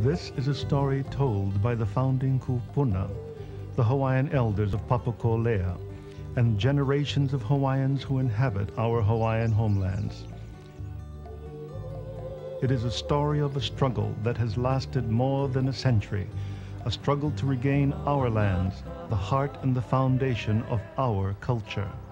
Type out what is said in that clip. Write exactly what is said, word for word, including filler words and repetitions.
This is a story told by the founding kupuna, the Hawaiian elders of Papakolea, and generations of Hawaiians who inhabit our Hawaiian homelands. It is a story of a struggle that has lasted more than a century, a struggle to regain our lands, the heart and the foundation of our culture.